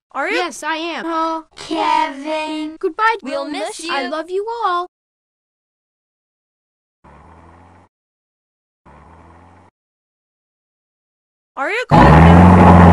Are you? Yes, I am. Oh, Kevin. Goodbye. We'll miss you. I love you all. Are you going?